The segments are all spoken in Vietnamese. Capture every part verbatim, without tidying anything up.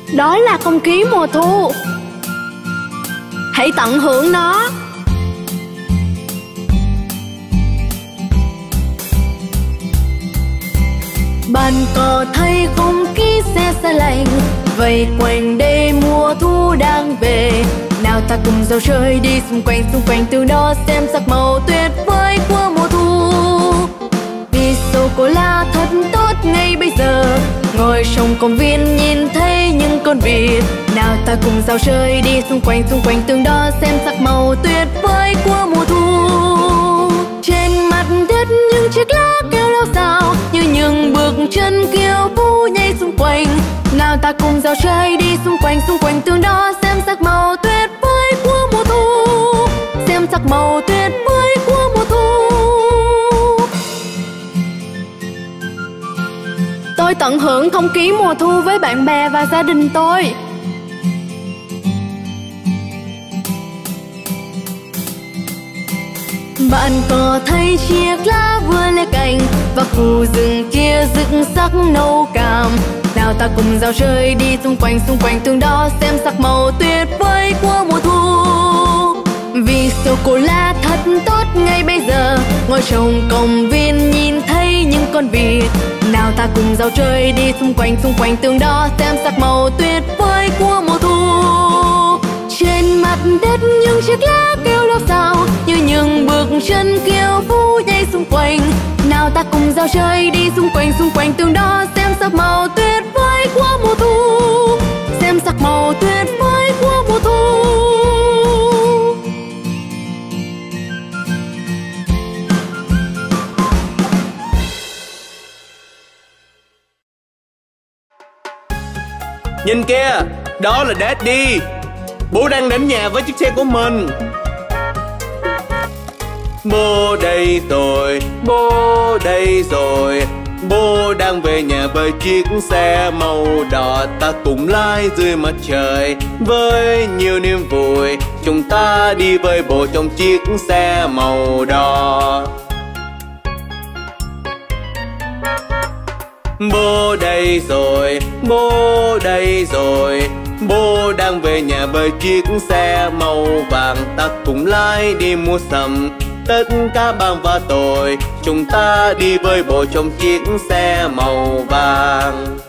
Đó là không khí mùa thu. Hãy tận hưởng nó. Bạn có thấy không khí xe xe lạnh vây quanh đây mùa thu đang về? Nào ta cùng dạo chơi đi xung quanh xung quanh từ đó xem sắc màu tuyệt vời của mùa thu. Vì sô-cô-la thật tốt ngay bây giờ, ngồi trong công viên nhìn thấy những con vịt. Nào ta cùng dạo chơi đi xung quanh xung quanh tường đó xem sắc màu tuyệt vời của mùa thu. Trên mặt đất những chiếc lá kêu lao xao như những bước chân kiêu vũ nhảy xung quanh. Nào ta cùng dạo chơi đi xung quanh xung quanh tường đó xem sắc màu tuyệt vời của mùa thu. Xem sắc màu tuyệt vời của mùa thu. Tôi tận hưởng không khí mùa thu với bạn bè và gia đình tôi. Bạn có thấy chiếc lá vừa lê cành và khu rừng kia rực sắc nâu cam? Nào ta cùng dạo chơi đi xung quanh xung quanh tường đó xem sắc màu tuyệt vời của mùa thu. Vì sô-cô-la thật tốt ngay bây giờ, ngồi trong công viên nhìn thấy những con vịt. Nào ta cùng dạo chơi đi xung quanh xung quanh tường đó xem sắc màu tuyệt vời của mùa thu. Trên mặt đất những chiếc lá kêu lao xao như những bước chân kiêu vũ nhảy xung quanh. Nào ta cùng dạo chơi đi xung quanh xung quanh tường đó xem sắc màu tuyệt vời của mùa thu. Xem sắc màu tuyệt vời của mùa thu. Nhìn kia, đó là Daddy. Bố đang đến nhà với chiếc xe của mình. Bố đây rồi, bố đây rồi. Bố đang về nhà với chiếc xe màu đỏ. Ta cùng lái dưới mặt trời với nhiều niềm vui. Chúng ta đi với bố trong chiếc xe màu đỏ. Bố đây rồi, bố đây rồi. Bố đang về nhà với chiếc xe màu vàng. Ta cùng lái đi mua sắm. Tất cả bạn và tôi, chúng ta đi với bố trong chiếc xe màu vàng.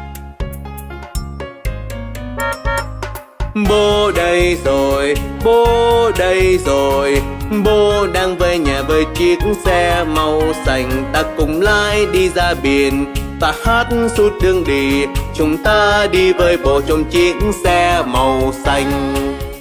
Bố đây rồi, bố đây rồi. Bố đang về nhà với chiếc xe màu xanh. Ta cùng lái đi ra biển và hát suốt đường đi. Chúng ta đi với bố trong chiếc xe màu xanh.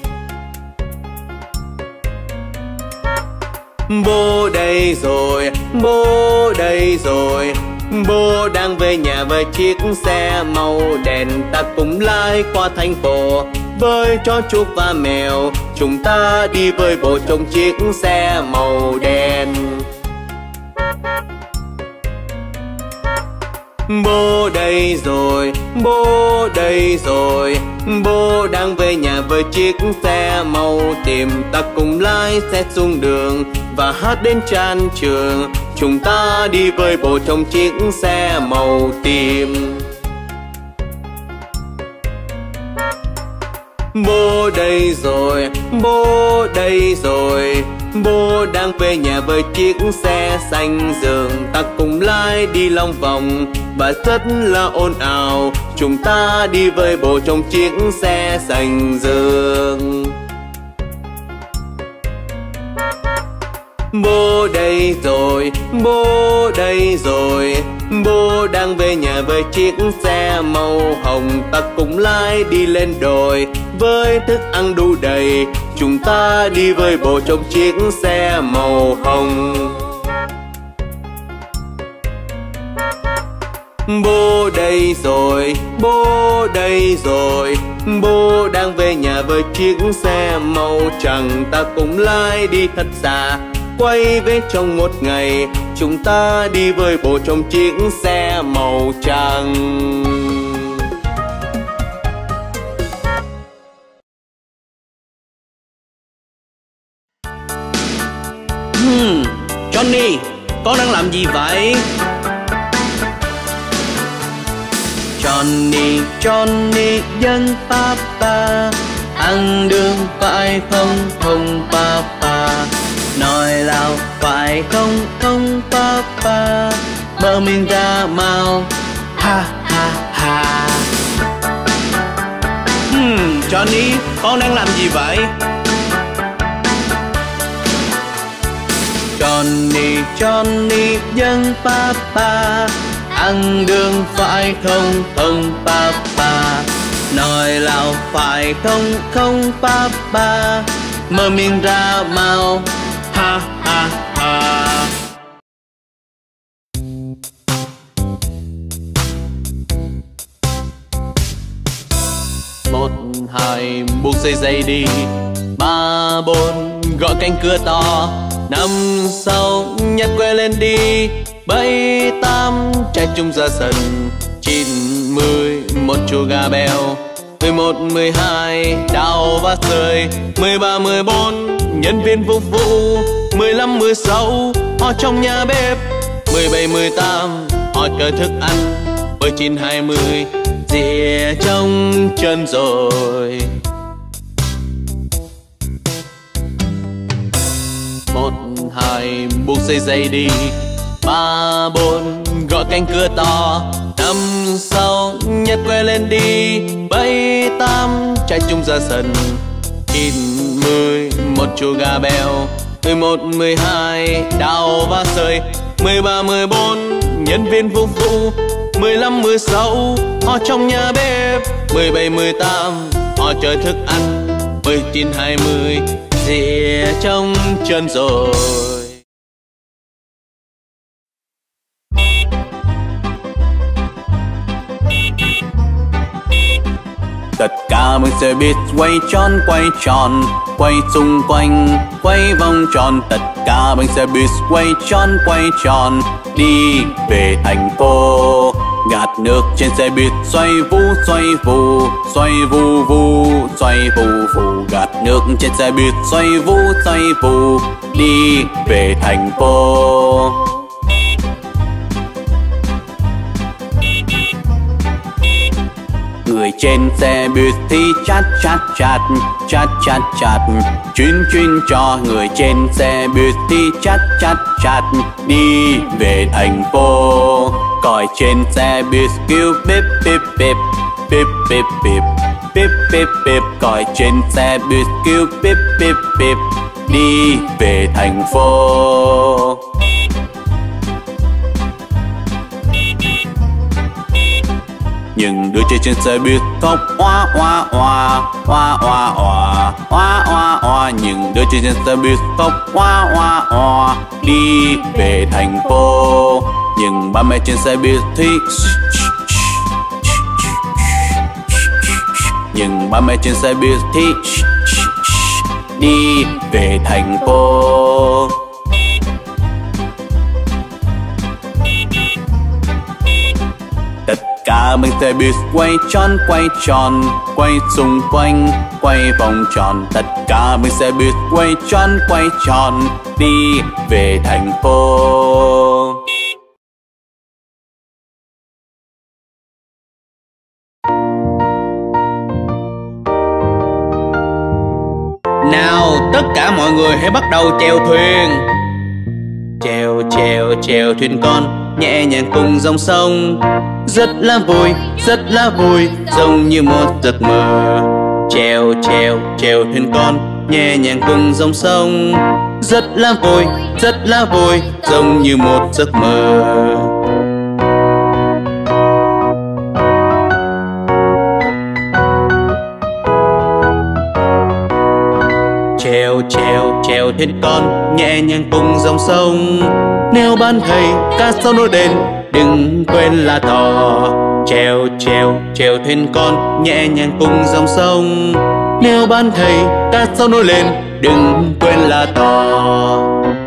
Bố đây rồi, bố đây rồi. Bố đang về nhà với chiếc xe màu đen. Ta cùng lái qua thành phố với chó chuột và mèo. Chúng ta đi với bố trong chiếc xe màu đen. Bố đây rồi, bố đây rồi. Bố đang về nhà với chiếc xe màu tím. Ta cùng lái xe xuống đường và hát đến tràn trường. Chúng ta đi với bố trong chiếc xe màu tím. Bố đây rồi, bố đây rồi. Bố đang về nhà với chiếc xe xanh dương. Ta cùng lái đi lòng vòng và rất là ồn ào. Chúng ta đi với bố trong chiếc xe xanh dương. Bố đây rồi, bố đây rồi. Bố đang về nhà với chiếc xe màu hồng. Ta cùng lái đi lên đồi với thức ăn đủ đầy. Chúng ta đi với bố trong chiếc xe màu hồng. Bố đây rồi, bố đây rồi. Bố đang về nhà với chiếc xe màu trắng. Ta cùng lái đi thật xa, quay về trong một ngày. Chúng ta đi với bố trong chiếc xe màu trắng. Hmm, Johnny, con đang làm gì vậy? Johnny, Johnny dân papa, ăn đường phải không không papa, nói lao phải không không papa, mở miệng ra mau ha ha ha. Hmm, Johnny, con đang làm gì vậy? Johnny, Johnny dân papa, ăn đường phải không không papa, nói lao phải không không papa, mở miệng ra mau ha ha ha. Một hai buộc dây dây đi, ba bốn gõ cánh cửa to, năm sáu nhặt que lên đi, bảy tám chạy chung ra sân, chín mười một chú gà bèo, mười một mười hai đào và rơi, mười ba mười bốn nhân viên phục vụ, mười lăm mười sáu họ trong nhà bếp, mười bảy mười tám họ chờ thức ăn, mười chín hai mươi dìa trong chân rồi. Một hai buộc dây dây đi, ba bốn gõ cánh cửa to, năm sáu nhặt que lên đi, bảy tám chạy chung ra sân, chín mười một chú gà bèo, mười một mười hai đào và sơi, mười ba mười bốn nhân viên phục vụ, mười lăm mười sáu họ trong nhà bếp, mười bảy mười tám họ chờ thức ăn, mười chín hai mươi dìa trong chân rồi. Tất cả mọi xe buýt quay tròn quay tròn, quay xung quanh quay vòng tròn, tất cả bánh xe buýt quay tròn quay tròn, đi về thành phố. Gạt nước trên xe buýt xoay vù xoay vù, xoay vù vù xoay vù vù, gạt nước trên xe buýt xoay vù xoay vù, đi về thành phố. Người trên xe buýt thì chát chát chát, chát chát chát, chuyên chuyên cho người trên xe buýt thì chát chát chát, đi về thành phố. Còi trên xe buýt kêu bíp bíp bíp, bíp bíp bíp, bíp bíp bíp, còi trên xe buýt kêu bíp bíp bíp, đi về thành phố. Những đứa trẻ trên xe buýt khóc oa oa oa, oa oa oa, oa oa oa. Những đứa trẻ trên xe buýt khóc oa oa oa, đi về thành phố. Nhưng ba mẹ trên xe buýt thì nhưng ba mẹ trên xe buýt thì đi về thành phố. Cả bánh xe buýt quay tròn quay tròn, quay xung quanh quay vòng tròn, tất cả bánh xe buýt quay tròn quay tròn, đi về thành phố. Nào tất cả mọi người hãy bắt đầu chèo thuyền. Chèo chèo chèo thuyền con nhẹ nhàng cùng dòng sông, rất là vui rất là vui giống như một giấc mơ. Chèo chèo chèo thuyền con nhẹ nhàng cùng dòng sông, rất là vui rất là vui giống như một giấc mơ. Chèo chèo chèo thuyền con nhẹ nhàng cùng dòng sông, nếu bạn thấy cá sấu nổi lên đừng quên là tò. Chèo chèo chèo thuyền con nhẹ nhàng cùng dòng sông, nếu bạn thấy cá sấu nổi lên đừng quên là tò.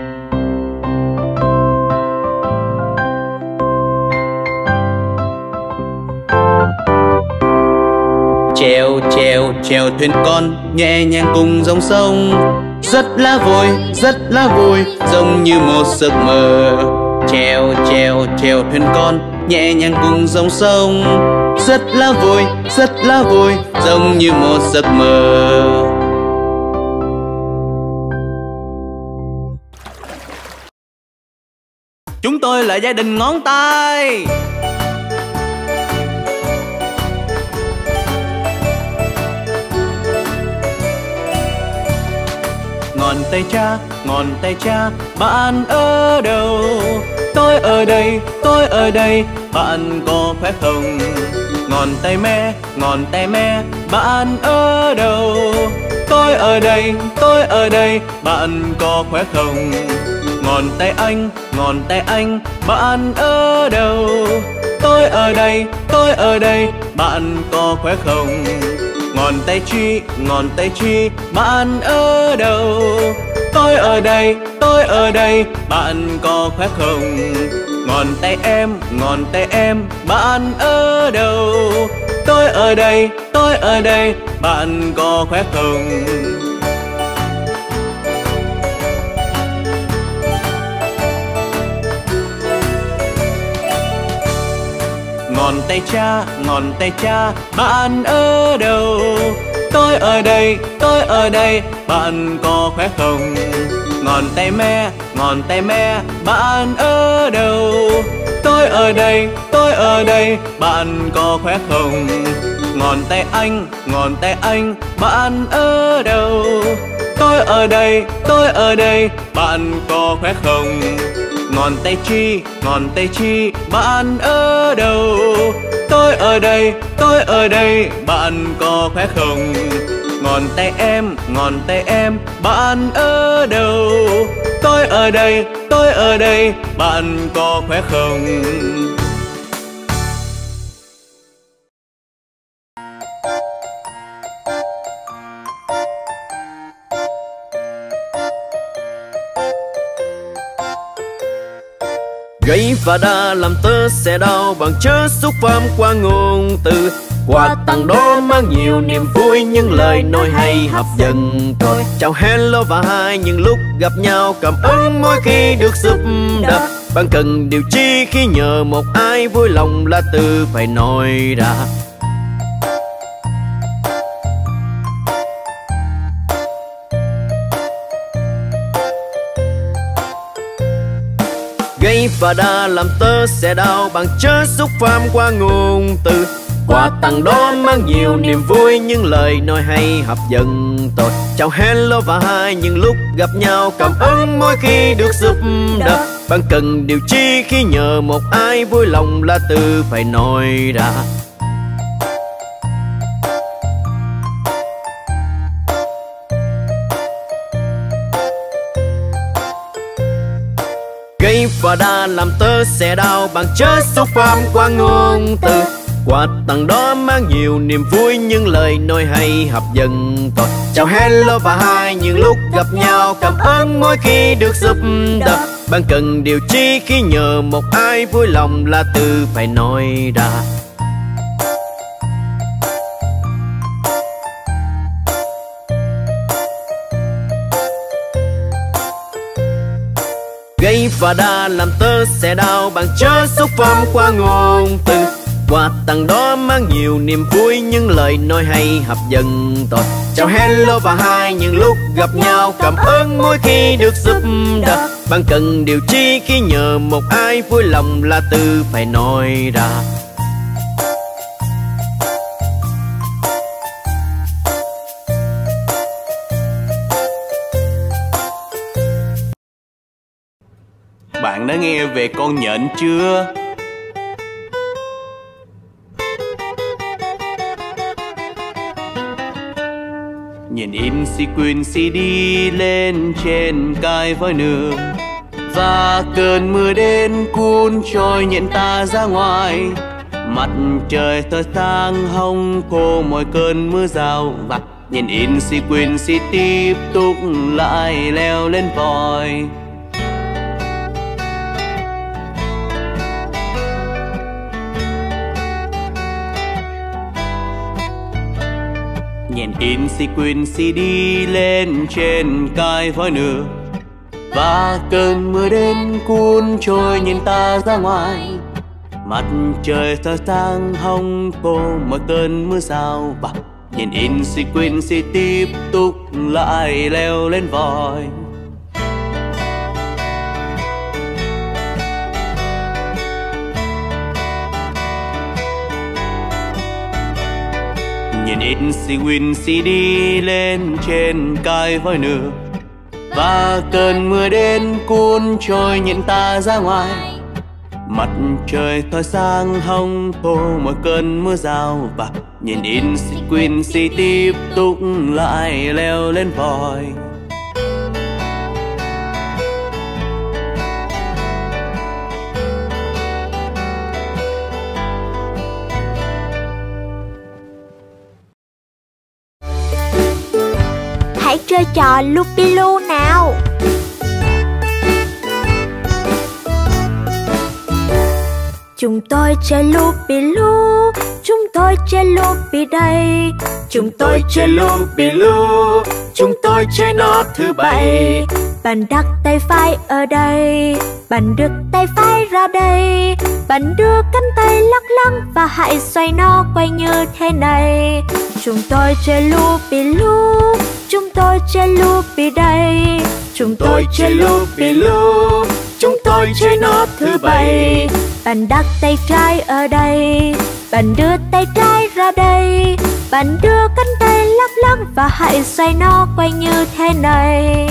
Chèo chèo chèo thuyền con nhẹ nhàng cùng dòng sông, rất là vui rất là vui giống như một giấc mơ. Chèo chèo chèo thuyền con nhẹ nhàng cùng dòng sông, rất là vui, rất là vui, giống như một giấc mơ. Chúng tôi là gia đình ngón tay. Ngón tay cha, ngón tay cha, bạn ở đâu? Tôi ở đây, tôi ở đây, bạn có khỏe không? Ngón tay mẹ, ngón tay mẹ, bạn ở đâu? Tôi ở đây, tôi ở đây, bạn có khỏe không? Ngón tay anh, ngón tay anh, bạn ở đâu? Tôi ở đây, tôi ở đây, bạn có khỏe không? Ngón tay chị, ngón tay chị, bạn ở đâu? Tôi ở đây, tôi ở đây, bạn có khỏe không? Ngón tay em, ngón tay em, bạn ở đâu? Tôi ở đây, tôi ở đây, bạn có khỏe không? Ngón tay cha, ngón tay cha, bạn ở đâu? Tôi ở đây, tôi ở đây, bạn có khỏe không? Ngón tay mẹ, ngón tay mẹ, bạn ở đâu? Tôi ở đây, tôi ở đây, bạn có khỏe không? Ngón tay anh, ngón tay anh, bạn ở đâu? Tôi ở đây, tôi ở đây, bạn có khỏe không? Ngón tay chi, ngón tay chi, bạn ở đâu? Tôi ở đây, tôi ở đây, bạn có khỏe không? Ngón tay em, ngón tay em, bạn ở đâu? Tôi ở đây, tôi ở đây, bạn có khỏe không? Gậy và đa làm tớ sẽ đau bằng chớ xúc phạm qua ngôn từ. Quà tặng đó mang nhiều niềm vui, những lời nói hay hấp dẫn tôi. Chào hello và hai những lúc gặp nhau, cảm ơn mỗi khi được giúp đỡ. Bạn cần điều chi khi nhờ một ai, vui lòng là từ phải nói ra. Gậy và đa làm tớ sẽ đau bằng chớ xúc phạm qua ngôn từ. Quà tặng đó mang nhiều niềm vui, những lời nói hay hấp dẫn tôi. Chào hello và hai những lúc gặp nhau, cảm ơn mỗi khi được giúp đỡ. Bạn cần điều chi khi nhờ một ai, vui lòng là từ phải nói ra. Gậy và đa làm tớ sẽ đau bằng chớ xúc phạm qua ngôn từ. Quà tặng đó mang nhiều niềm vui, những lời nói hay hấp dẫn tôi. Chào hello và hai những lúc gặp nhau, cảm ơn mỗi khi được giúp đỡ. Bạn cần điều chi khi nhờ một ai, vui lòng là từ phải nói ra. Gậy và đa làm tớ sẽ đau bằng chớ xúc phạm qua ngôn từ. Quà tặng đó mang nhiều niềm vui, những lời nói hay hấp dẫn tôi. Chào hello và hai những lúc gặp nhau, cảm ơn mỗi khi được giúp đỡ. Bạn cần điều chi khi nhờ một ai, vui lòng là từ phải nói ra. Bạn đã nghe về con nhện chưa? Nhìn in sequin xê đê lên trên cái voi nương, và cơn mưa đến cuốn trôi nhện ta ra ngoài. Mặt trời tỏa sáng hồng khô mọi cơn mưa rào vặt. Nhìn in sequin xê tiếp tục lại leo lên voi. Nhìn in sequin xê đê lên trên cái voi nửa, và cơn mưa đến cuốn trôi nhìn ta ra ngoài. Mặt trời tỏa sáng hồng tô mọi cơn mưa rào và nhìn Insequence tiếp tục lại leo lên voi. Nhìn Insequence đi lên trên cái voi nước, và cơn mưa đến cuốn trôi nhìn ta ra ngoài. Mặt trời tỏa sáng hồng tô mọi cơn mưa rào và nhìn Insequence tiếp tục lại leo lên voi. Hãy chơi trò Lupi-Lu nào. Chúng tôi chơi Lupi-Lu, chúng tôi chơi Lupi đây. Chúng tôi chơi Lupi-Lu, chúng tôi chơi nó thứ bảy. Bạn đặt tay phải ở đây, bạn đưa tay phải ra đây. Bạn đưa cánh tay lắc lắc và hãy xoay nó quay như thế này. Chúng tôi chơi Lupi-Lu, chúng tôi chơi Lupi đây. Chúng tôi chơi Lupi-Lu, chúng tôi chơi nó thứ bảy. Bạn đặt tay trái ở đây, bạn đưa tay trái ra đây. Bạn đưa cánh tay lắc lắc và hãy xoay nó quay như thế này.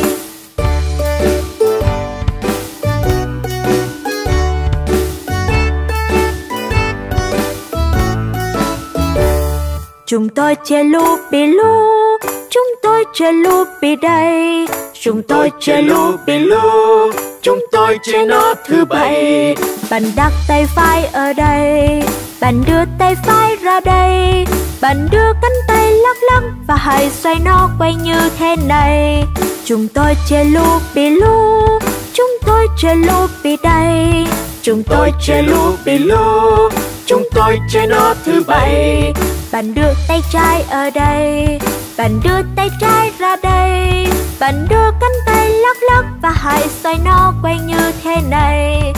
Chúng tôi chơi Lupi-Lu, chúng tôi chơi Lupi đây. Chúng tôi chơi Lupi-Lu, chúng tôi chơi nó thứ bảy. Bạn đặt tay phải ở đây, bạn đưa tay phải ra đây. Bạn đưa cánh tay lắc lắc và hãy xoay nó quay như thế này. Chúng tôi chơi Lupi-Lu, chúng tôi chơi Lupi đây. Chúng tôi chơi Lupi-Lu, chúng tôi chơi nó thứ bảy. Bạn đưa tay trái ở đây, bạn đưa tay trái ra đây. Bạn đưa cánh tay lắc lắc và hãy xoay nó quay như thế này.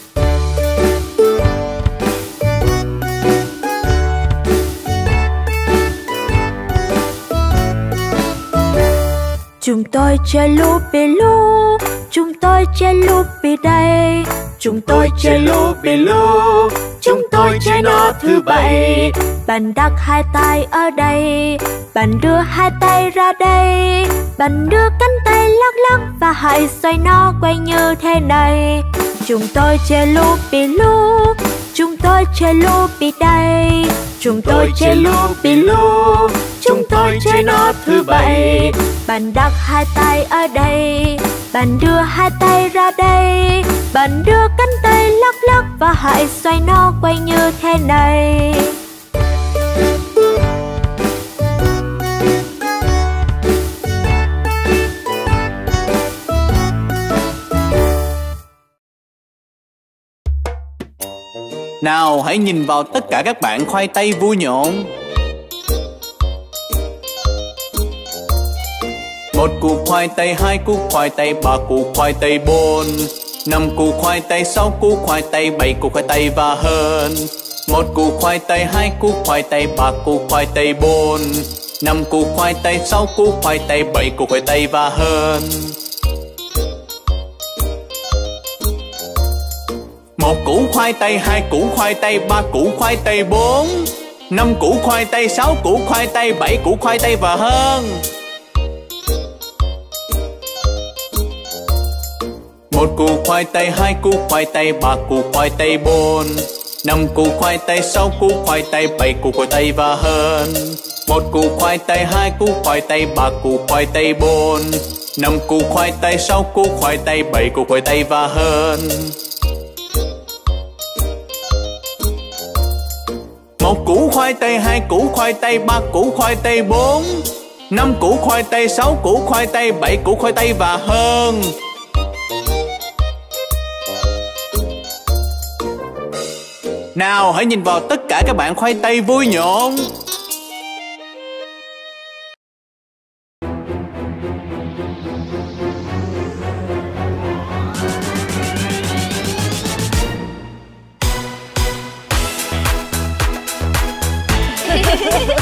Chúng tôi chơi Lupi-Lu, chúng tôi chơi Lupi đây. Chúng tôi chơi Lupi-Lu, chúng tôi chơi nó thứ bảy. Bạn đặt hai tay ở đây, bạn đưa hai tay ra đây. Bạn đưa cánh tay lắc lắc và hãy xoay nó quay như thế này. Chúng tôi chơi Lupi-Lu, chúng tôi chơi Lupi đây. Chúng tôi chơi Lupi-Lu, chúng tôi chơi nó thứ bảy. Bạn đặt hai tay ở đây, bạn đưa hai tay ra đây. Bạn đưa cánh tay lắc lắc và hãy xoay nó quay như thế này. Nào hãy nhìn vào tất cả các bạn khoai tây vui nhộn. Một củ khoai tây, hai củ khoai tây, ba củ khoai tây, bốn năm củ khoai tây, sáu củ khoai tây, bảy củ khoai tây và hơn. Một củ khoai tây, hai củ khoai tây, ba củ khoai tây, bốn năm củ khoai tây, sáu củ khoai tây, bảy củ khoai tây và hơn. Một củ khoai tây, hai củ khoai tây, ba củ khoai tây, bốn năm củ khoai tây, sáu củ khoai tây, bảy củ khoai tây và hơn. Một củ khoai tây, hai củ khoai tây, ba củ khoai tây, bốn năm củ khoai tây, sáu củ khoai tây, bảy củ khoai tây và hơn. Một củ khoai tây, hai củ khoai tây, ba củ khoai tây, bốn năm củ khoai tây, sáu củ khoai tây, bảy củ khoai tây và hơn. Một củ khoai tây, hai củ khoai tây, ba củ khoai tây, bốn năm củ khoai tây, sáu củ khoai tây, bảy củ khoai tây và hơn. Nào hãy nhìn vào tất cả các bạn khoai tây vui nhộn.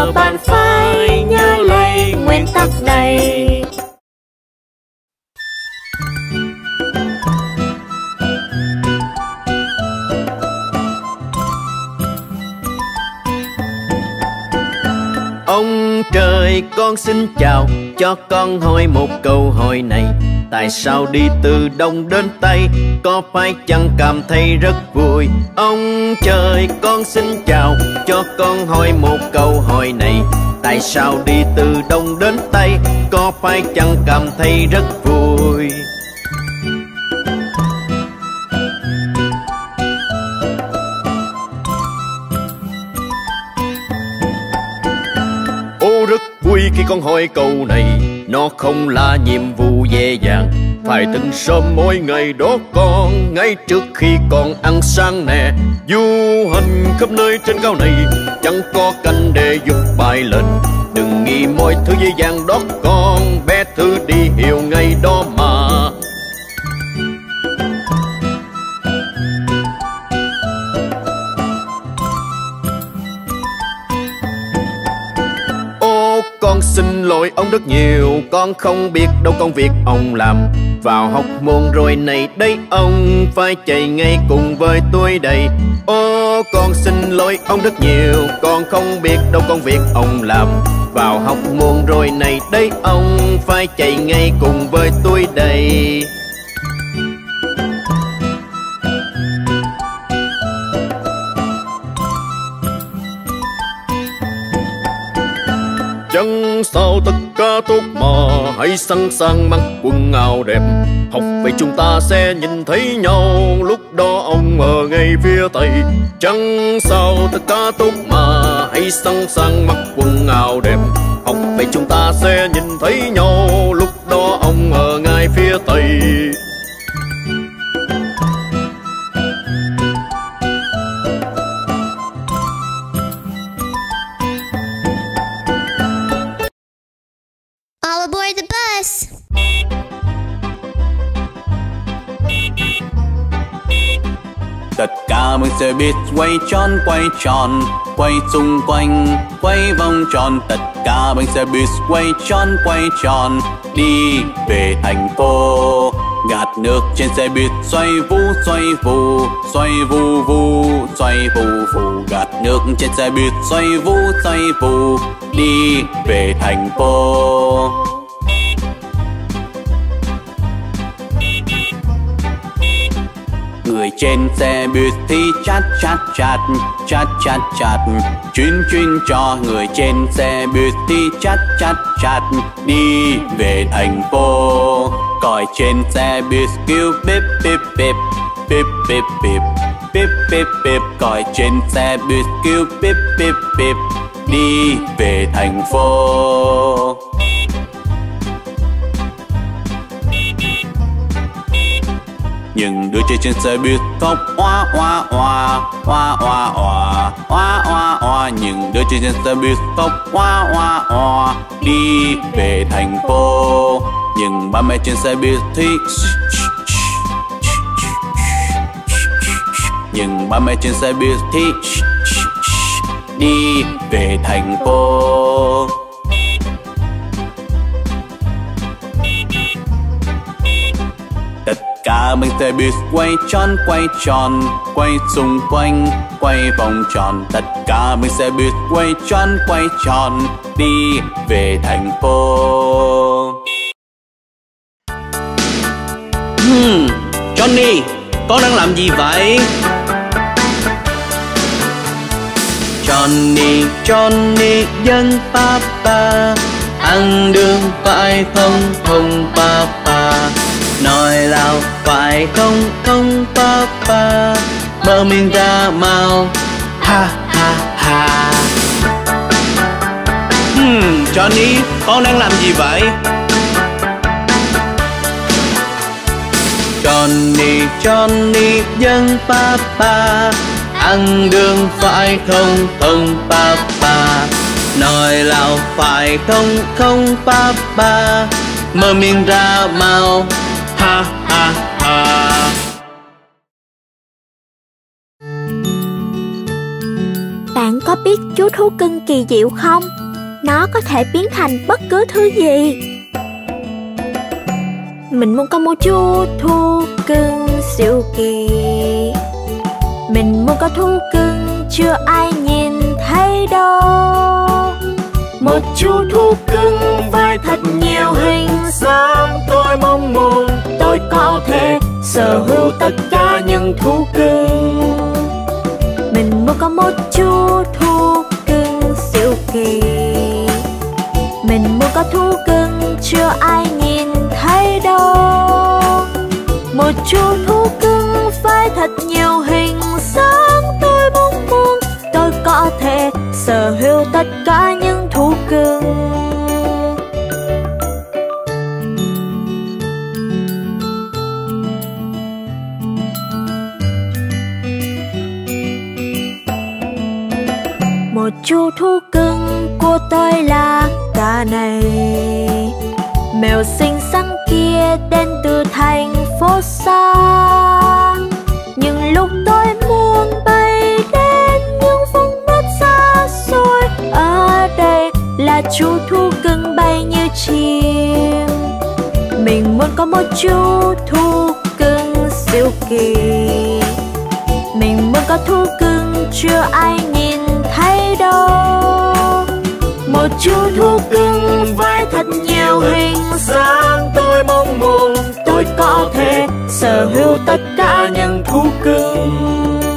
giờ bạn phải nhớ lấy nguyên tắc này. Ông trời, con xin chào, cho con hỏi một câu hỏi này. Tại sao đi từ đông đến tây, có phải chẳng cảm thấy rất vui? Ông trời, con xin chào, cho con hỏi một câu hỏi này. Tại sao đi từ đông đến tây, có phải chẳng cảm thấy rất vui? Ô, rất vui khi con hỏi câu này. Nó không là nhiệm vụ dễ dàng, phải thức sớm mỗi ngày đó con, ngay trước khi con ăn sáng nè. Du hành khắp nơi trên cao này, chẳng có cánh để giúp bay lên. Đừng nghĩ mọi thứ dễ dàng đó con, bé thứ đi hiểu ngay đó mà. Con xin lỗi ông rất nhiều, con không biết đâu công việc ông làm. Vào học môn rồi này đây, ông phải chạy ngay cùng với tôi đây. Ô, con xin lỗi ông rất nhiều, con không biết đâu công việc ông làm. Vào học môn rồi này đây, ông phải chạy ngay cùng với tôi đây. Chẳng sao tất cả tốt mà, hãy sẵn sàng mặc quần áo đẹp. Học vậy chúng ta sẽ nhìn thấy nhau, lúc đó ông ở ngay phía tây. Chẳng sao tất cả tốt mà, hãy sẵn sàng mặc quần áo đẹp. Học vậy chúng ta sẽ nhìn thấy nhau, lúc đó ông ở ngay phía tây. All aboard the bus! Tất cả bằng xe buýt quay tròn quay tròn, quay xung quanh, quay vòng tròn. Tất cả bằng xe buýt quay tròn quay tròn, đi về thành phố. Gạt nước trên xe buýt xoay vù xoay vù, xoay vù vù, xoay vù vù. Gạt nước trên xe buýt xoay vù xoay vù, đi về thành phố. Người trên xe buýt thì chát chát chát, chát chát chát, chuyên chuyên cho. Người trên xe buýt thì chát chát chát, đi về thành phố. Còi trên xe buýt kêu bíp bíp bíp, bíp bíp bíp, bíp bíp bíp. Còi trên xe buýt kêu bíp bíp bíp, đi về thành phố. Những đứa trẻ trên xe buýt khóc oa oa oa, oa oa oa, oa oa oa. Những đứa trẻ trên xe buýt khóc oa oa oa, đi về thành phố. Nhưng ba mẹ trên xe buýt thì nhưng ba mẹ trên xe buýt thì đi về thành phố. Tất cả bằng xe buýt quay tròn quay tròn, quay xung quanh, quay vòng tròn. Tất cả bằng xe buýt quay tròn quay tròn, đi về thành phố. Hmm, Johnny, con đang làm gì vậy? Johnny, Johnny dân papa, ăn đường phải không không papa. Nói lao phải không không papa, mở miệng ra mau ha ha ha. Hmm, Johnny, con đang làm gì vậy? Johnny, Johnny dân papa, ăn đường phải không không papa. Nói lao phải không không papa, mở miệng ra mau ha ha ha. Bạn có có biết chú thú cưng kỳ diệu không? Nó có thể biến thành bất cứ thứ gì. Mình muốn có một chú thú cưng siêu kỳ. Mình muốn có thú cưng chưa ai nhìn thấy đâu. Một chú thú cưng với thật nhiều hình dáng. Tôi mong muốn tôi có thể sở hữu tất cả những thú cưng. Mình muốn có một chú thú cưng siêu kỳ. Mình muốn có thú cưng chưa ai nhìn thấy đâu. Một chú thú cưng với thật nhiều hình dáng. Tôi mong muốn tôi có thể sở hữu tất cả những thú cưng. Một chú thú cưng của tôi là cả này. Mèo xinh xắn kia đến từ thành phố xa. Nhưng lúc tôi muốn bay đến những vùng đất xa xôi, ở đây là chú thú cưng bay như chim. Mình muốn có một chú thú cưng siêu kỳ. Mình muốn có thú cưng chưa ai nhìn thấy đâu. Một chú thú cưng với thật nhiều hình dáng. Tôi mong muốn tôi có thể sở hữu tất cả những thú cưng.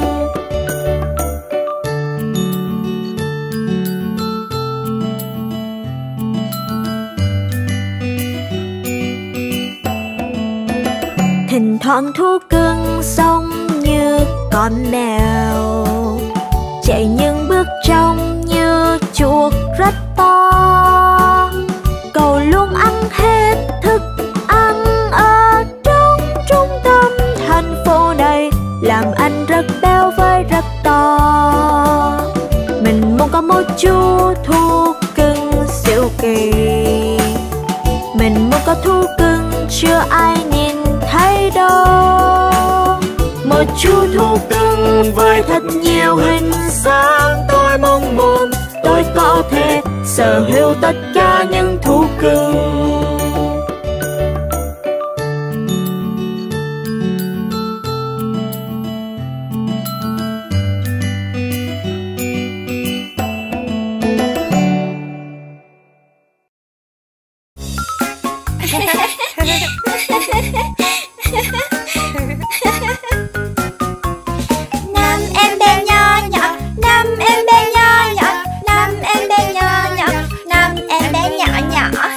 Thỉnh thoảng thú cưng giống như con mèo, chạy những bước trông như chuột rất to. Cậu luôn ăn hết thức ăn ở trong trung tâm thành phố này, làm anh rất béo với rất to. Mình muốn có một chú thú cưng siêu kỳ. Mình muốn có thú cưng chưa ai nhìn thấy đâu. Một chú thú cưng với thật nhiều hình dáng. Tôi mong muốn tôi có thể sở hữu tất cả những thú cưng. Năm em bé nho nhỏ, năm em bé nho nhỏ, năm em bé nho nhỏ, năm em bé nhỏ nhỏ.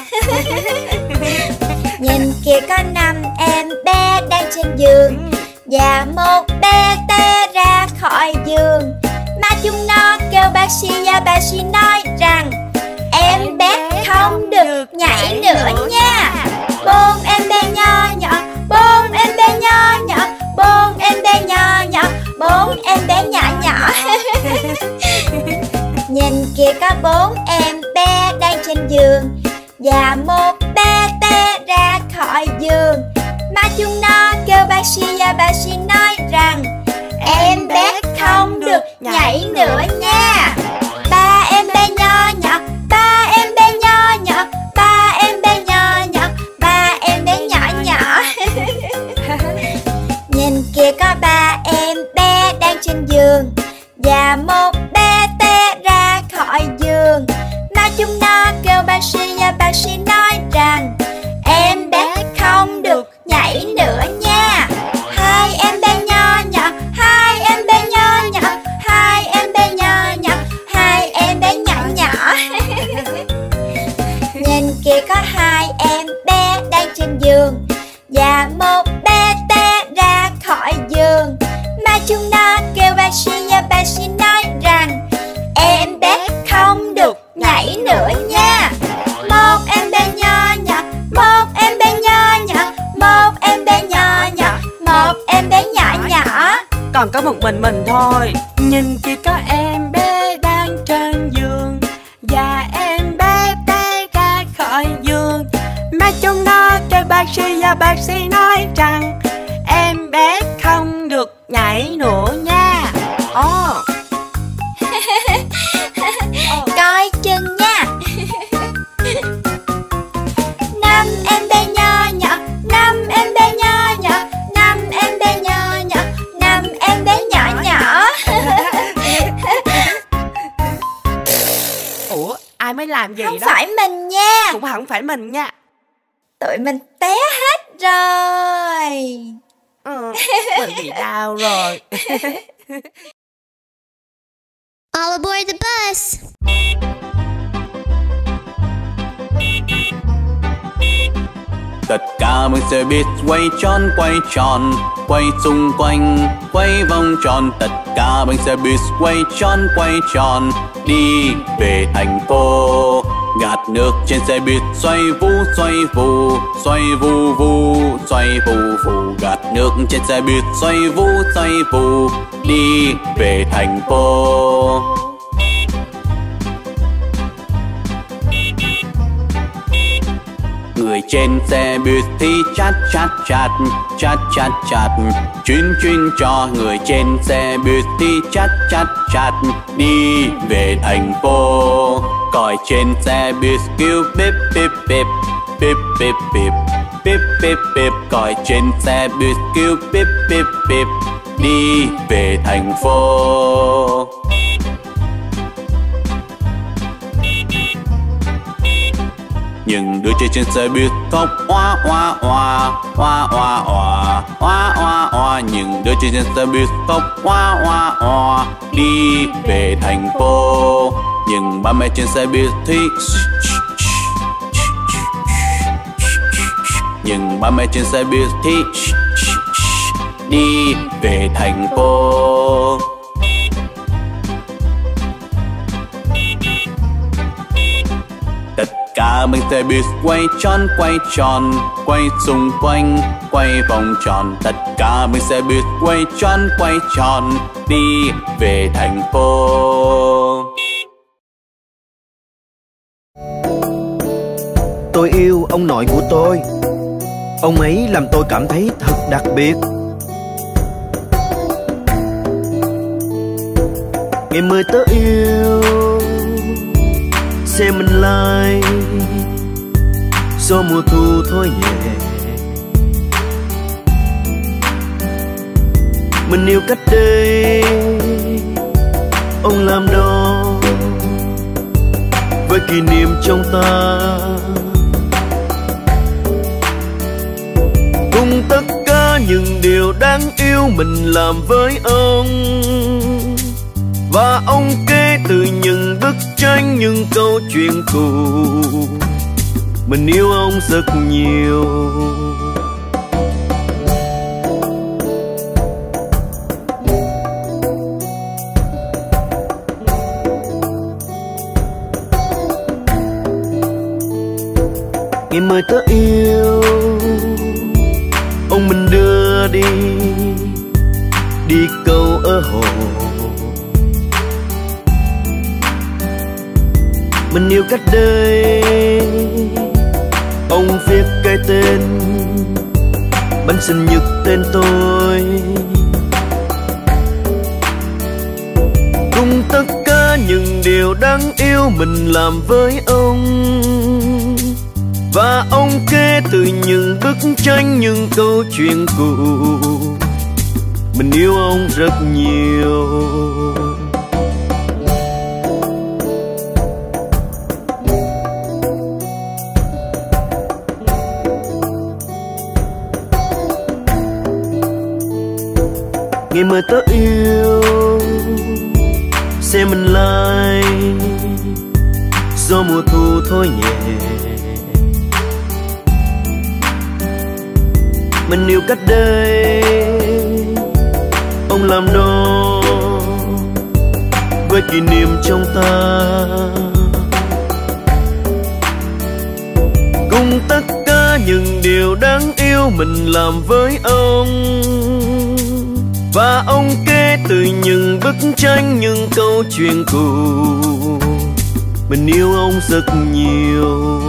Nhìn kìa có năm em bé đang trên giường, và một bé té ra khỏi giường. Mà chúng nó kêu bác sĩ và bác sĩ nói rằng em bé không được nhảy nữa nha. Bốn em bé nho nhỏ, bốn em bé nho nhỏ, bốn em bé nho nhỏ, bốn em bé nhỏ nhỏ. Nhìn kìa có bốn em bé đang trên giường, và một bé té ra khỏi giường. Mà chúng nó kêu bác sĩ và bác sĩ nói rằng em bé không được nhảy nữa nha. Ba em bé nho nhỏ, ba em bé nho nhỏ, ba em bé nho nhỏ, ba em bé nhỏ nhỏ. Nhìn kìa có ba em bé đang trên giường, và một bé té ra khỏi giường. Mà chúng nó kêu bác sĩ và bác sĩ nói rằng em bé không được nhảy nữa nha. Hai em bé nho nhỏ, hai em bé nho nhỏ, hai em bé nho nhỏ, hai em bé nhỏ nhỏ. Nhìn kìa có hai em bé đang trên giường, và một bé té ra khỏi giường. Mà chúng nó kêu bác sĩ và bác sĩ nói rằng em bé không được nhảy nữa nha. Một em bé nho nhỏ, một em bé nho nhỏ, một em bé nho nhỏ, một em bé nhỏ nhỏ. Còn có một mình mình thôi. Nhìn kìa có em bé đang trên giường, và em bé té ra khỏi giường. Mà chúng nó kêu bác sĩ và bác sĩ nói rằng em bé không được nhảy nữa nha. Ồ. ai mới làm gì Không đó. phải mình nha. Cũng không phải mình nha. Tụi mình té hết rồi. Ừ, mình bị đau rồi. All aboard the bus. Tất cả bằng xe buýt quay tròn quay tròn, quay xung quanh, quay vòng tròn. Tất cả bằng xe buýt quay tròn quay tròn, đi về thành phố. Gạt nước trên xe buýt xoay vù xoay vù, xoay vù vù, xoay vù vù. Gạt nước trên xe buýt xoay vù xoay vù, đi về thành phố. Người trên xe buýt thì chát chát chát, chát chát chát, chuyên chuyên cho. Người trên xe buýt thì chát chát chát, đi về thành phố. Còi trên xe buýt kêu bíp bíp bíp, bíp bíp bíp, bíp bíp bíp. Còi trên xe buýt kêu bíp bíp bíp, đi về thành phố. Những đứa trẻ trên xe buýt khóc oa oa oa, oa oa oa, oa oa oa. Những đứa trẻ trên xe buýt khóc oa oa oa, đi về thành phố. Nhưng ba mẹ trên xe buýt thì Nhưng ba mẹ trên xe buýt thì đi về thành phố. Tất cả bằng xe buýt quay tròn quay tròn, quay xung quanh, quay vòng tròn. Tất cả bằng xe buýt quay tròn quay tròn, đi về thành phố. Tôi yêu ông nội của tôi. Ông ấy làm tôi cảm thấy thật đặc biệt. Ngày mới tớ yêu, xe mình lai, gió mùa thu thôi nhẹ. Mình yêu cách đây, ông làm đó với kỷ niệm trong ta. Cùng tất cả những điều đáng yêu mình làm với ông, và ông kể từ những bức tranh, những câu chuyện cũ. Mình yêu ông rất nhiều. Ngày mới tớ yêu, ông mình đưa đi, đi câu ở hồ. Mình yêu cách đây, ông viết cái tên, bánh sinh nhật tên tôi. Cùng tất cả những điều đáng yêu mình làm với ông, và ông kể từ những bức tranh, những câu chuyện cũ. Mình yêu ông rất nhiều. Ngày mới tớ yêu, xe mình lai, gió mùa thu thôi nhẹ. Mình yêu cách đây, ông làm đó với kỷ niệm trong ta. Cùng tất cả những điều đáng yêu mình làm với ông, và ông kể từ những bức tranh, những câu chuyện cũ. Mình yêu ông rất nhiều.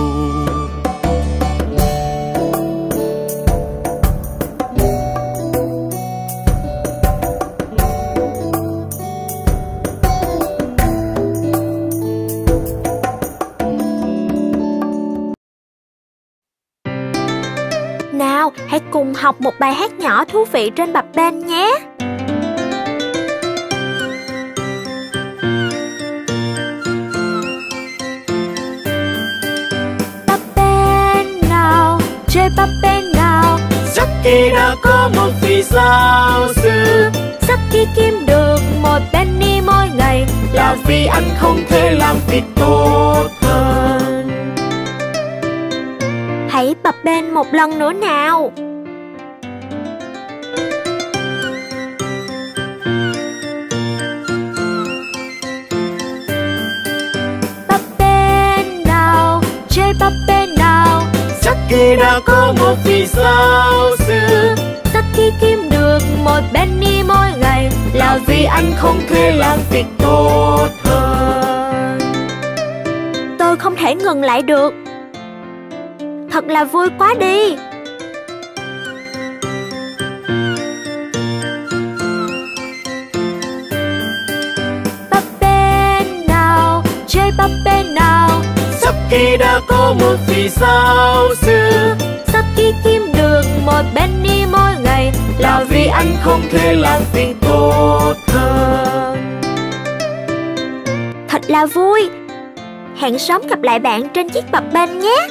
Nào, hãy cùng học một bài hát nhỏ thú vị trên bập bênh nhé. Saki đã có một vị giáo sư. Saki kiếm được một penny mỗi ngày là vì anh không thể làm việc tốt hơn. Hãy bập bênh một lần nữa nào. Bập bênh nào, chơi bập bênh nào. Saki đã có một vị giáo sư. Saki kiếm được một penny mỗi ngày là vì anh không thể làm việc tốt hơn. Tôi không thể ngừng lại được. Thật là vui quá đi. Bập bênh nào, chơi bập bênh nào. Saki đã có một vị giáo sư. Saki kiếm được một penny mỗi ngày là vì anh không thể làm việc tốt hơn. Thật là vui. Hẹn sớm gặp lại bạn trên chiếc bập bênh nhé.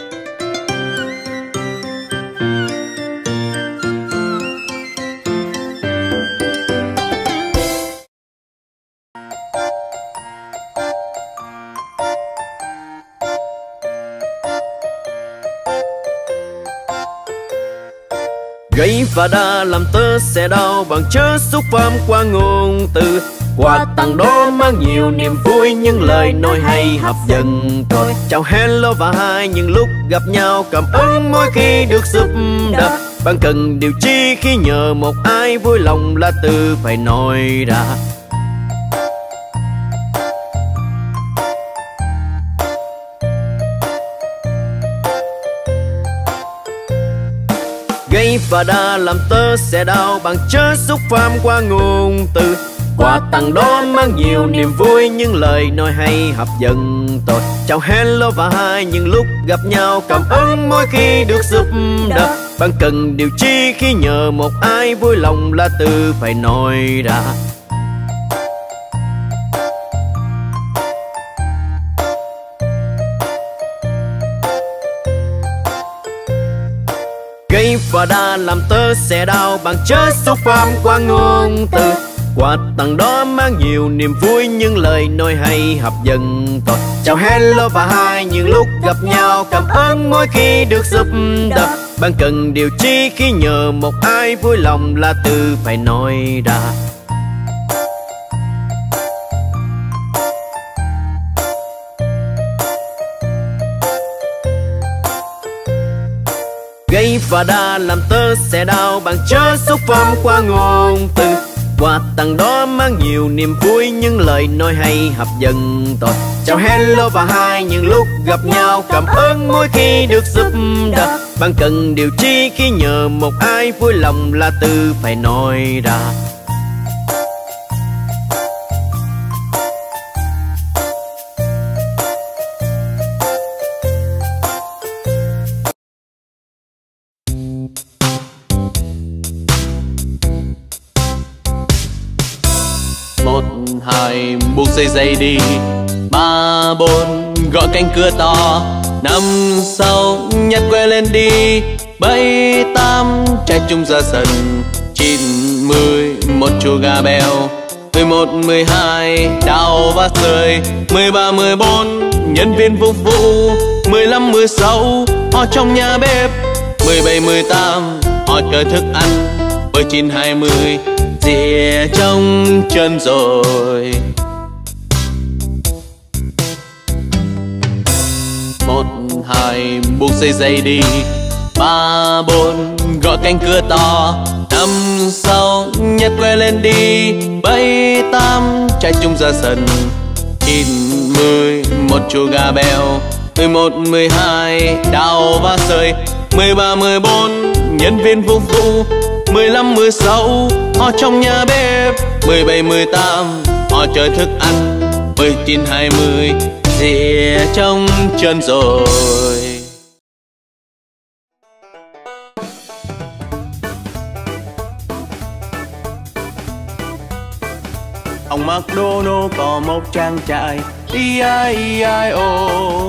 Gãy và đa làm tớ sẽ đau bằng chớ xúc phạm qua ngôn từ. Quà tặng đó mang nhiều niềm vui, những lời nói hay hấp dẫn tôi. Chào hello và hai những lúc gặp nhau, cảm ơn mỗi khi được giúp đỡ. Bạn cần điều chi khi nhờ một ai, vui lòng là từ phải nói ra. Gãy và đa làm tớ sẽ đau bằng chớ xúc phạm qua ngôn từ. Quà tặng đó mang nhiều niềm vui, những lời nói hay hấp dẫn tôi. Chào hello và hai những lúc gặp nhau, cảm ơn mỗi khi được giúp đỡ. Bạn cần điều chi khi nhờ một ai, vui lòng là từ phải nói ra. Gãy và đa làm tớ sẽ đau bằng chớ xúc phạm qua ngôn từ. Quà tặng đó mang nhiều niềm vui, những lời nói hay hấp dẫn tôi. Chào hello và hai những lúc gặp nhau, cảm ơn mỗi khi được giúp đỡ. Bạn cần điều chi khi nhờ một ai, vui lòng là từ phải nói ra. Gãy và đa làm tớ sẽ đau bằng chớ xúc phạm qua ngôn từ. Quà tặng đó mang nhiều niềm vui, những lời nói hay hấp dẫn tôi. Chào hello và hai những lúc gặp nhau, cảm ơn mỗi khi được giúp đỡ. Bạn cần điều chi khi nhờ một ai, vui lòng là từ phải nói ra. Một hai buông dây dây đi, ba bốn gõ cánh cửa to, năm sáu nhặt que lên đi, bảy tám chạy chung ra sân, chín mười một chú gà bèo, mười một mười hai đào và sơi, mười ba mười bốn nhân viên phục vụ, mười lăm mười sáu họ trong nhà bếp, mười bảy mười tám họ chờ thức ăn, mười chín hai mươi dìa trong chân rồi. Một hai buông dây dây đi, ba bốn gõ cánh cửa to, năm sáu nhặt que lên đi, bảy tám chạy chung ra sân, chín mười một chú gà bèo, mười một mười hai đào và sơi, mười ba mười bốn nhân viên phục vụ, mười lăm mười sáu họ trong nhà bếp, mười bảy mười tám họ chờ thức ăn, mười chín hai mươi dìa trong chân rồi. Ông McDonald có một trang trại, E I E I O,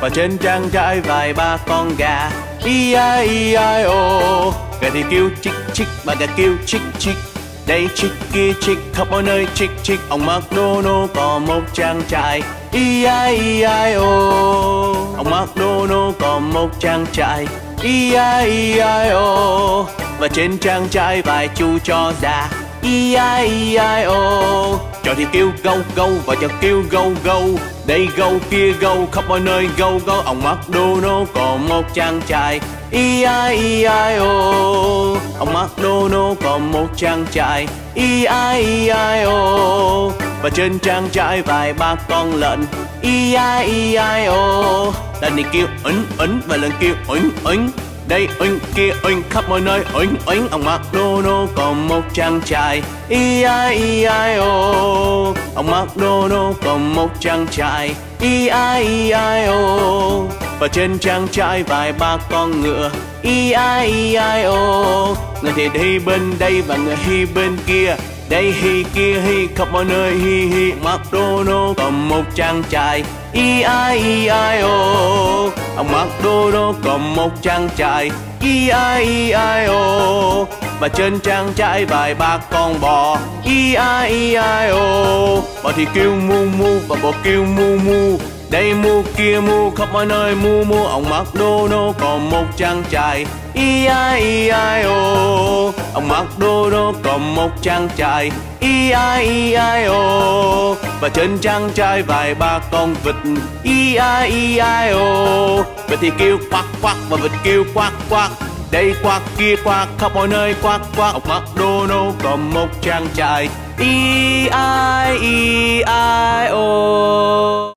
Và trên trang trại vài ba con gà, i ai i ai o. Gà thì kêu chích chích, bà gà kêu chích chích. Đây chích kia chích, khắp mọi nơi chích chích. Ông McDonald có một trang trại, i ai i ai o. Ông McDonald có một trang trại, i ai i ai o. Và trên trang trại vài chú chó già, i ai i ai o. Chó thì kêu gâu gâu và chó kêu gâu gâu. Đây gâu kia gâu, khắp mọi nơi gâu gâu. Ông McDonald có một trang trại, i ai i ai o. Ông McDonald có một trang trại, i ai i ai o. Và trên trang trại vài ba con lợn, i ai i ai o. Lợn thì kêu uống uống và lợn kêu uống uống. Đây uống kia uống, khắp mọi nơi uống uống. Ông McDonald có một trang trại, i ai i ai o. Ông McDonald có một trang trại, i ai i ai o. Và trên trang trại vài ba con ngựa, i ai i ai o. Người thì đi bên đây và người hi bên kia. Đây hi kia hi, khắp mọi nơi hi hi. McDonald có một trang trại, i ai i ai o. Ông McDonald có một trang trại, i ai i ai o. Và trên trang trại vài ba con bò, i ai i ai o. Bò thì kêu mu mu và bò kêu mu mu. Đây mu kia mu, khắp mọi nơi mu mu. Ông McDonald có một trang trại, i ai i ai o. Ông McDonald có một trang trại, i ai i ai o. Và trên trang trại vài ba con vịt, i ai i ai o. Vịt thì kêu quack quack và vịt kêu quack quack. Đây quack kia quack, khắp mọi nơi quack quack. Ông McDonald có một trang trại, i ai i ai o.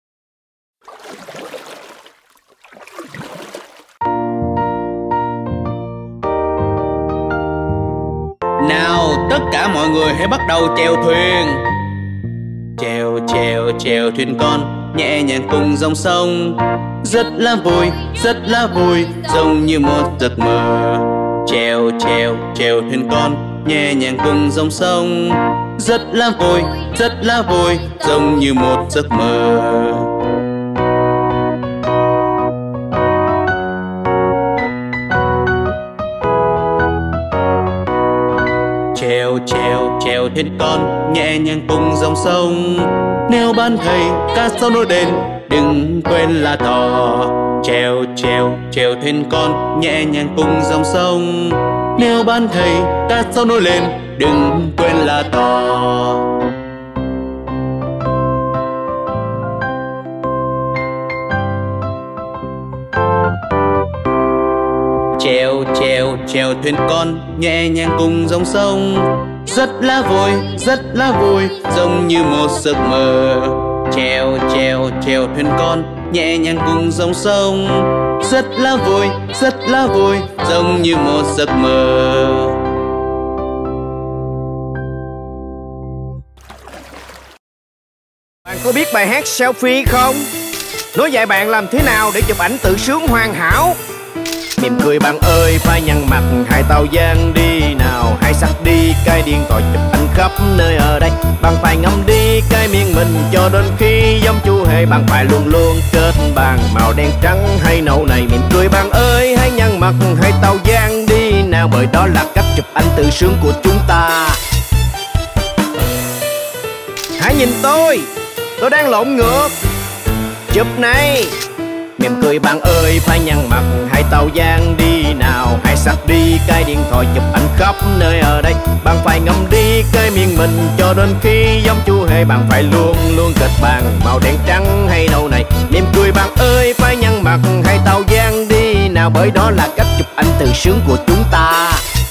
Nào tất cả mọi người hãy bắt đầu chèo thuyền. Chèo chèo chèo thuyền con nhẹ nhàng cùng dòng sông. Rất là vui, rất là vui, giống như một giấc mơ. Chèo chèo chèo thuyền con nhẹ nhàng cùng dòng sông. Rất là vui, rất là vui, giống như một giấc mơ. Chèo chèo chèo thuyền con nhẹ nhàng cùng dòng sông. Nếu bạn thấy cá sấu nổi lên đừng quên là thỏ. Chèo chèo chèo thuyền con nhẹ nhàng cùng dòng sông. Nếu bạn thấy cá sấu nổi lên đừng quên là thỏ. Chèo chèo chèo thuyền con nhẹ nhàng cùng dòng sông. Rất là vui, rất là vui, giống như một giấc mơ. Chèo chèo chèo thuyền con nhẹ nhàng cùng dòng sông. Rất là vui, rất là vui, giống như một giấc mơ. Bạn có biết bài hát selfie không? Nói dạy bạn làm thế nào để chụp ảnh tự sướng hoàn hảo. Mỉm cười bạn ơi, phải nhăn mặt, hai tàu giang đi nào. Hãy sắc đi cái điện thoại chụp ảnh khắp nơi ở đây. Bạn phải ngâm đi cái miệng mình cho đến khi giống chú hề. Bạn phải luôn luôn kết bạn màu đen trắng hay nâu này. Mỉm cười bạn ơi, hãy nhăn mặt, hai tàu giang đi nào. Bởi đó là cách chụp ảnh tự sướng của chúng ta. Hãy nhìn tôi, tôi đang lộn ngược. Chụp này. Mỉm cười bạn ơi, phải nhăn mặt, hãy tàu giang đi nào. Hãy sắc đi cái điện thoại chụp ảnh khắp nơi ở đây. Bạn phải ngâm đi cái miệng mình cho đến khi giống chú hề. Bạn phải luôn luôn kết bạn màu đen trắng hay nâu này. Mỉm cười bạn ơi, phải nhăn mặt, hãy tàu giang đi nào. Bởi đó là cách chụp ảnh tự sướng của chúng ta.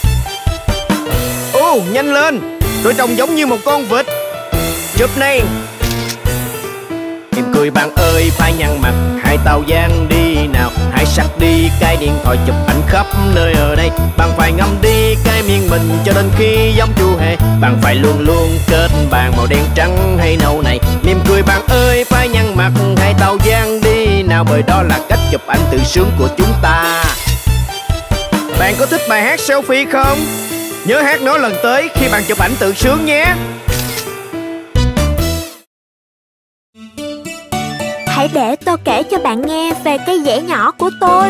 Ô, nhanh lên, tôi trông giống như một con vịt. Chụp này. Mỉm cười bạn ơi, phải nhăn mặt, hãy tàu giang đi nào. Hãy sắc đi cái điện thoại chụp ảnh khắp nơi ở đây. Bạn phải ngâm đi cái miệng mình cho đến khi giống chú hề. Bạn phải luôn luôn kết bạn màu đen trắng hay nâu này. Mỉm cười bạn ơi, phải nhăn mặt, hãy tàu giang đi nào. Bởi đó là cách chụp ảnh tự sướng của chúng ta. Bạn có thích bài hát selfie không? Nhớ hát nó lần tới khi bạn chụp ảnh tự sướng nhé. hãy để tôi kể cho bạn nghe về cây dẻ nhỏ của tôi.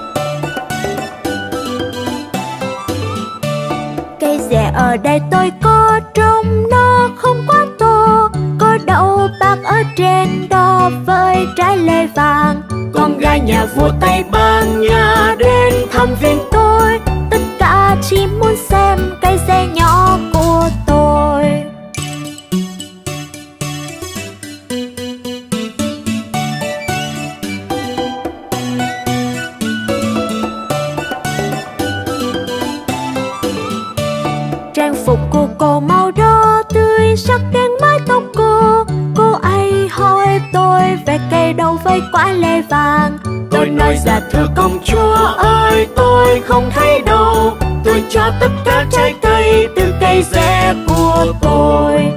Cây dẻ ở đây tôi có trồng, nó không quá to, có đậu bạc ở trên đó với trái lê vàng. Con gái nhà vua Tây Ban Nha đến thăm viên tôi, tất cả chỉ muốn xem cây dẻ nhỏ của tôi. Trang phục của cô màu đỏ tươi, sắc đen mái tóc cô. Cô ấy hỏi tôi về cây đậu với quả lê vàng. Tôi nói dạ thưa công chúa ơi, tôi không thấy đâu. Tôi cho tất cả trái cây từ cây dẻ của tôi.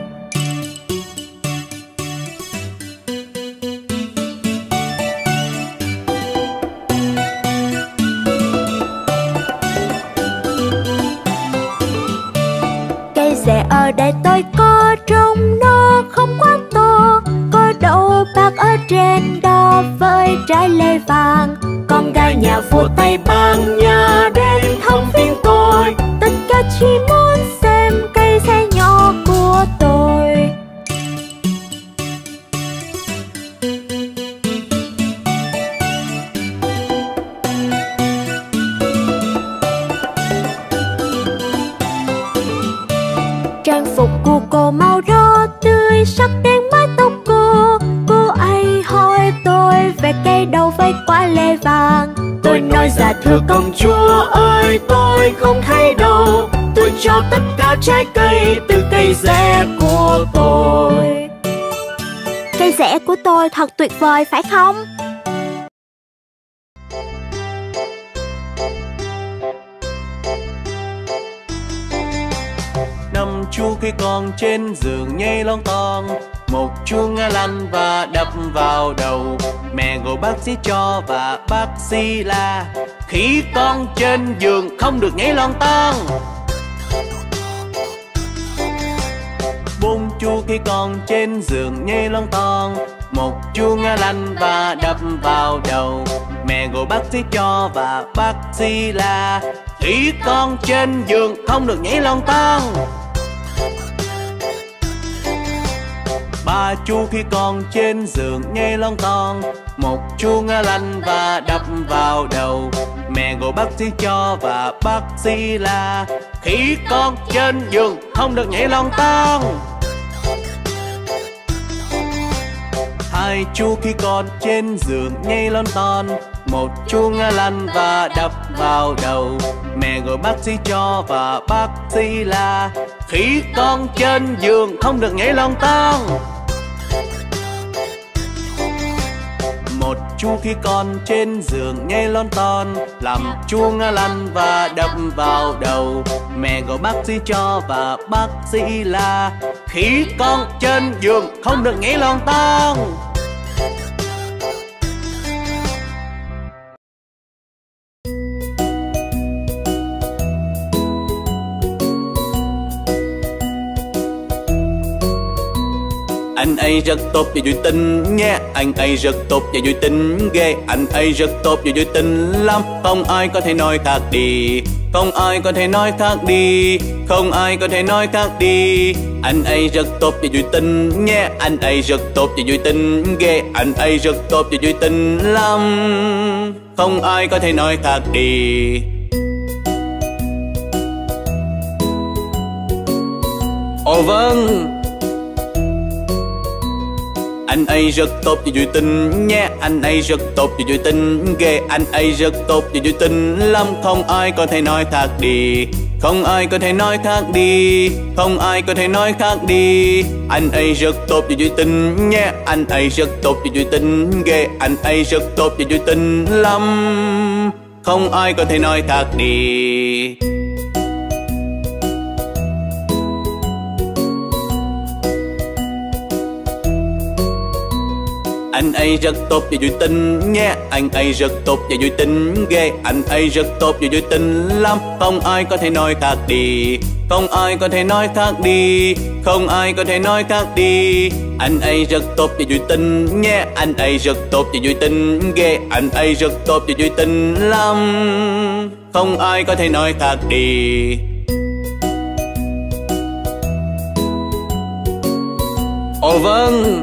Cây dẻ ở đây tôi có trồng, nó không quá to, có đậu bạc ở trên đó với trái lê vàng. Con gái nhà vua Tây Ban Nha đến thăm viên tôi, tất cả chỉ muốn xem cây dẻ nhỏ của tôi. Trang phục của cô màu đỏ tươi, sắc đen mái tóc cô. Cô ấy hỏi tôi về cây đậu với quả lê vàng. Tôi nói dạ thưa công chúa ơi, tôi không thấy đâu. Tôi cho tất cả trái cây từ cây dẻ của tôi. Cây dẻ của tôi thật tuyệt vời phải không? Năm chú khi còn trên giường nhây lon ton, một chuông lăn và đập vào đầu. Mẹ gọi bác sĩ cho và bác sĩ la khi con trên giường không được nhảy lon ton. Bốn chú khi còn trên giường nhây lon ton, một chuông lăn và đập vào đầu. Mẹ gọi bác sĩ cho và bác sĩ la khi con trên giường không được nhảy lon ton. Ba chú khi còn trên giường nhây lon ton, một chuông lăn và đập vào đầu. Mẹ gọi bác sĩ cho và bác sĩ la khi con trên giường không được nhảy lon ton. Hai chú khi còn trên giường nhây lon ton, một chuông lăn và đập vào đầu. Mẹ gọi bác sĩ cho và bác sĩ la khi con trên giường không được nhảy lon ton. Một chú khi con trên giường nhây lon ton, làm chuông lăn và đập vào đầu. Mẹ gọi bác sĩ cho và bác sĩ la khi con trên giường không được nhảy lon ton. Anh ấy rất tốt và vui tính nhé, anh ấy rất tốt và vui tính ghê. Anh ấy rất tốt và vui tính lắm, không ai có thể nói khác đi. Không ai có thể nói khác đi, không ai có thể nói khác đi. Anh ấy rất tốt và vui tính nhé, anh ấy rất tốt và vui tính ghê. Anh ấy rất tốt và vui tính lắm, không ai có thể nói khác đi. Ồ vâng, anh ấy rất tốt và vui tính nhé, anh ấy rất tốt và vui tính ghê. Anh ấy rất tốt và vui tính lắm, không ai có thể nói khác đi. Không ai có thể nói khác đi, không ai có thể nói khác đi. Anh ấy rất tốt và vui tính nhé, anh ấy rất tốt và vui tính ghê. Anh ấy rất tốt và vui tính lắm, không ai có thể nói khác đi. Anh ấy rất tốt và vui tính nhé, anh ấy rất tốt và vui tính ghê. Anh ấy rất tốt và vui tính lắm, không ai có thể nói khác đi. không ai có thể nói khác đi, không ai có thể nói khác đi. Anh ấy rất tốt và vui tính nhé, anh ấy rất tốt và vui tính ghê, anh ấy rất tốt và vui tính lắm, không ai có thể nói khác đi. Ồ vâng,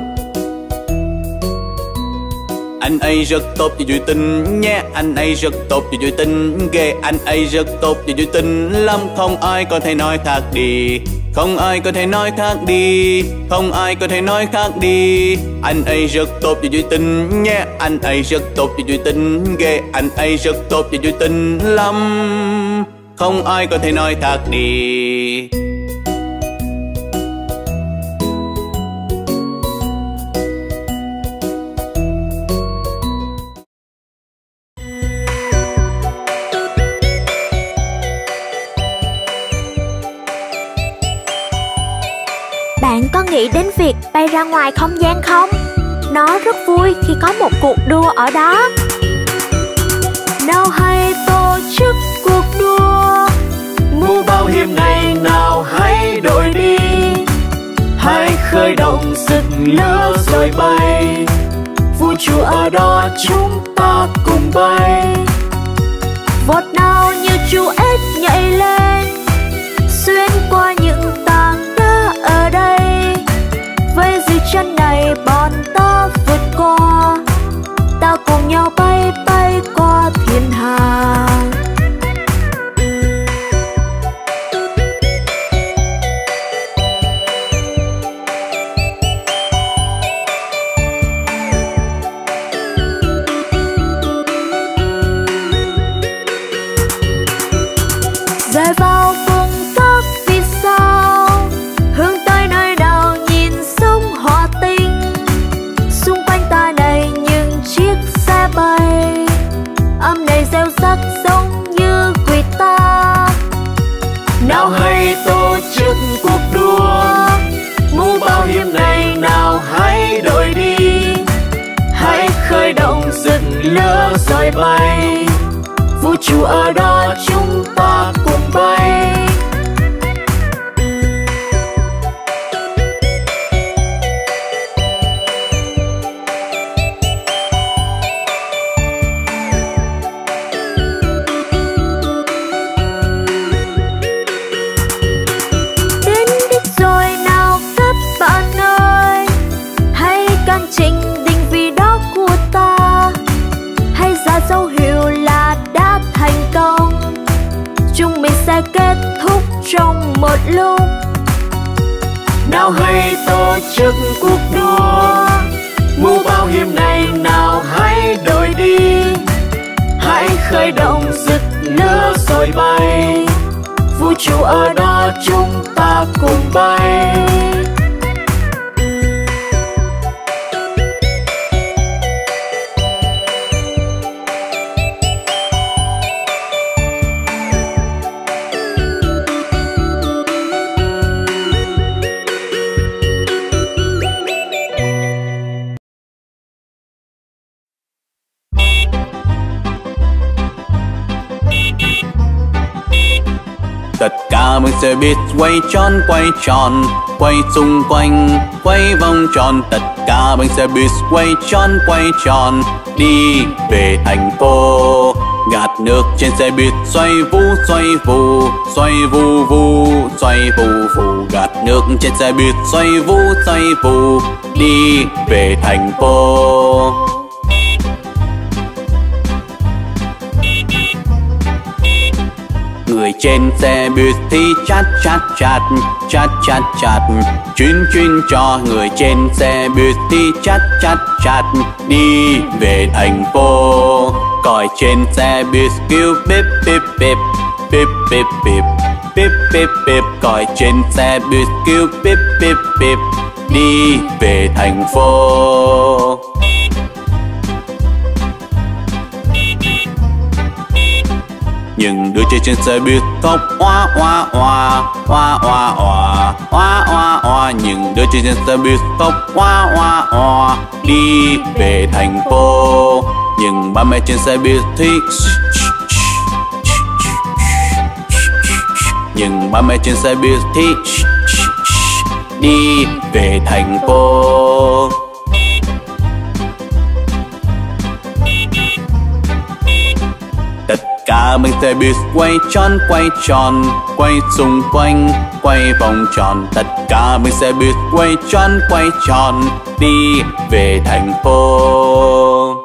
anh ấy rất tốt và vui tính nhé, anh ấy rất tốt và vui tính ghê, anh ấy rất tốt và vui tính lắm, không ai có thể nói khác đi, không ai có thể nói khác đi, không ai có thể nói khác đi. Anh ấy rất tốt và vui tính nhé, anh ấy rất tốt và vui tính ghê, anh ấy rất tốt và vui tính lắm, không ai có thể nói khác đi. Bạn có nghĩ đến việc bay ra ngoài không gian không? Nó rất vui khi có một cuộc đua ở đó. Nào hãy tổ chức cuộc đua, mũ bảo hiểm này nào hãy đội đi, hãy khởi động sức lửa rồi bay, vũ trụ ở đó chúng ta cùng bay. Vọt nào như chú ếch nhảy lên, xuyên qua những tảng đá ở đây, với dưới chân này bọn ta vượt qua, ta cùng nhau bay bay qua thiên hà. Rơi vào vùng các vì sao, hướng tới nơi nào nhìn sông hòa tinh, xung quanh ta này những chiếc xe bay, âm này reo rắc giống như guitar. Nào hãy tổ chức cuộc đua, mũ bảo hiểm này nào hãy đội đi, hãy khởi động rực lửa rồi bay, vũ trụ ở đó chúng ta cùng bay. Đến đích rồi nào các bạn ơi, hãy can chỉnh định vị đó của ta, hãy ra dấu hiệu là đã thành công, chúng mình sẽ kết thúc trong một lúc. Nào hãy tổ chức cuộc đua, mũ bảo hiểm này nào hãy đội đi, hãy khởi động rực lửa rồi bay, vũ trụ ở đó chúng ta cùng bay. Tất cả bằng xe buýt quay tròn quay tròn, quay xung quanh quay vòng tròn. Tất cả bằng xe buýt quay tròn quay tròn, đi về thành phố. Gạt nước trên xe buýt xoay vù xoay vù, xoay vù vù xoay vù vù. Gạt nước trên xe buýt xoay vù xoay vù, đi về thành phố. Người trên xe buýt thì chát chát chát, chát chát chát, chuyên chuyên cho. Người trên xe buýt thì chát chát chát, đi về thành phố. Còi trên xe buýt kêu bíp bíp bíp, bíp bíp bíp, bíp bíp bíp. Còi trên xe buýt kêu bíp bíp bíp, đi về thành phố. Những đứa trẻ trên xe buýt khóc oa oa oa, oa oa oa, oa oa oa. Những đứa trẻ trên xe buýt khóc oa oa oa, đi về thành phố. Nhưng ba mẹ trên xe buýt thì Nhưng ba mẹ trên xe buýt thì shh, shh, shh, đi về thành phố. Tất cả mình xe buýt quay tròn quay tròn, quay xung quanh quay vòng tròn. Tất cả mình xe buýt quay tròn quay tròn, đi về thành phố.